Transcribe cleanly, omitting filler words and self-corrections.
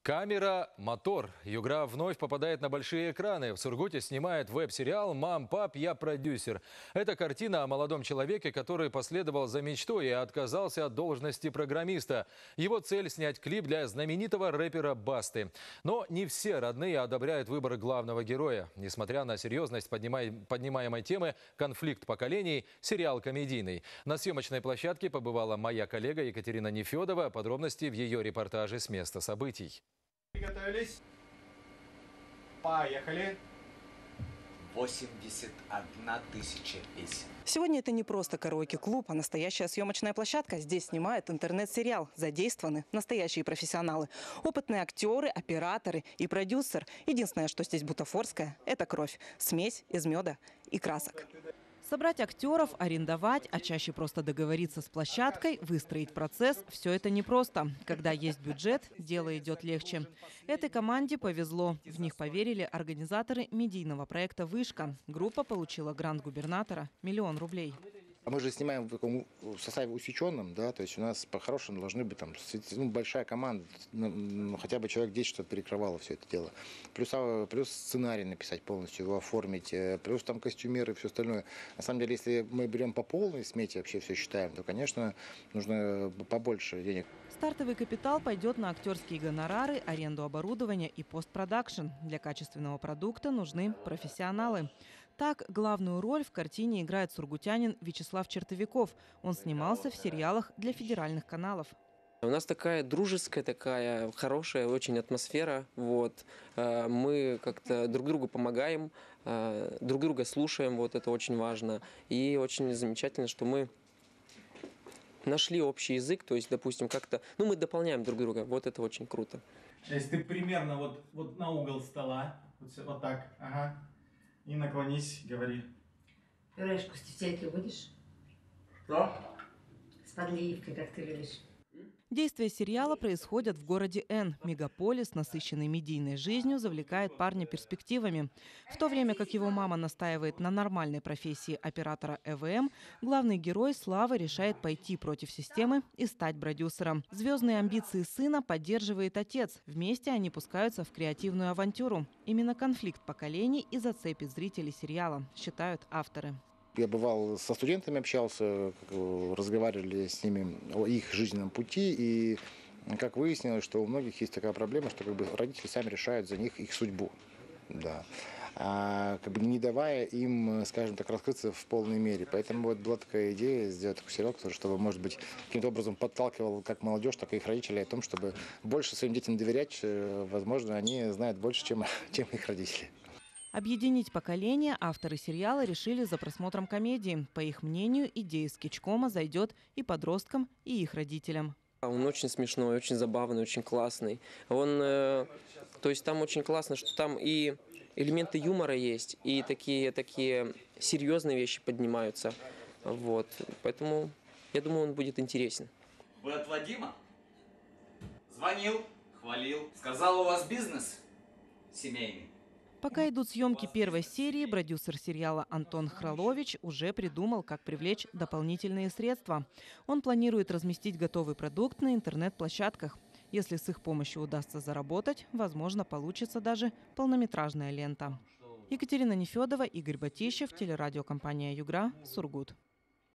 Камера, мотор. Югра вновь попадает на большие экраны. В Сургуте снимает веб-сериал «Мам, пап, я продюсер». Это картина о молодом человеке, который последовал за мечтой и отказался от должности программиста. Его цель – снять клип для знаменитого рэпера Басты. Но не все родные одобряют выбор главного героя. Несмотря на серьезность поднимаемой темы «Конфликт поколений», сериал комедийный. На съемочной площадке побывала моя коллега Екатерина Нефедова. Подробности в ее репортаже с места событий. Приготовились? Поехали! 81 тысяча песен. Сегодня это не просто караоке-клуб, а настоящая съемочная площадка. Здесь снимают интернет-сериал. Задействованы настоящие профессионалы. Опытные актеры, операторы и продюсер. Единственное, что здесь бутафорское – это кровь. Смесь из меда и красок. Собрать актеров, арендовать, а чаще просто договориться с площадкой, выстроить процесс – все это непросто. Когда есть бюджет, дело идет легче. Этой команде повезло. В них поверили организаторы медийного проекта «Вышка». Группа получила грант губернатора – 1 000 000 рублей. Мы же снимаем в составе усеченном, да, то есть у нас по-хорошему должны быть там большая команда, хотя бы человек 10, чтобы перекрывало все это дело. Плюс сценарий написать полностью, его оформить, плюс там костюмеры и все остальное. На самом деле, если мы берем по полной смете, вообще все считаем, то, конечно, нужно побольше денег. Стартовый капитал пойдет на актерские гонорары, аренду оборудования и постпродакшн. Для качественного продукта нужны профессионалы. Так, главную роль в картине играет сургутянин Вячеслав Чертовиков. Он снимался в сериалах для федеральных каналов. У нас такая дружеская, такая хорошая очень атмосфера. Вот. Мы как-то друг другу помогаем, друг друга слушаем, вот это очень важно. И очень замечательно, что мы нашли общий язык, то есть, допустим, как-то, мы дополняем друг друга, вот это очень круто. Если ты примерно вот на угол стола, вот так, ага, и наклонись, говори. Пюрешку с тефтелькой будешь? Что? С подливкой, как ты любишь. Действия сериала происходят в городе Н. Мегаполис, насыщенный медийной жизнью, завлекает парня перспективами. В то время как его мама настаивает на нормальной профессии оператора ЭВМ, главный герой Слава решает пойти против системы и стать продюсером. Звездные амбиции сына поддерживает отец. Вместе они пускаются в креативную авантюру. Именно конфликт поколений и зацепит зрителей сериала, считают авторы. Я бывал со студентами, общался, разговаривали с ними о их жизненном пути, и как выяснилось, что у многих есть такая проблема, что родители сами решают за них их судьбу, да, не давая им, скажем так, раскрыться в полной мере. Поэтому вот была такая идея сделать такой сериал, чтобы, может быть, каким-то образом подталкивал как молодежь, так и их родителей о том, чтобы больше своим детям доверять. Возможно, они знают больше, чем их родители. Объединить поколения авторы сериала решили за просмотром комедии. По их мнению, идея скетчкома зайдет и подросткам, и их родителям. Он очень смешной, очень забавный, очень классный. То есть там очень классно, что там и элементы юмора есть, и такие серьезные вещи поднимаются. Вот. Поэтому я думаю, он будет интересен. Вы от Вадима? Звонил, хвалил, сказал, у вас бизнес семейный. Пока идут съемки первой серии, продюсер сериала Антон Хралович уже придумал, как привлечь дополнительные средства. Он планирует разместить готовый продукт на интернет-площадках. Если с их помощью удастся заработать, возможно, получится даже полнометражная лента. Екатерина Нефедова, Игорь Батищев, телерадиокомпания «Югра», Сургут.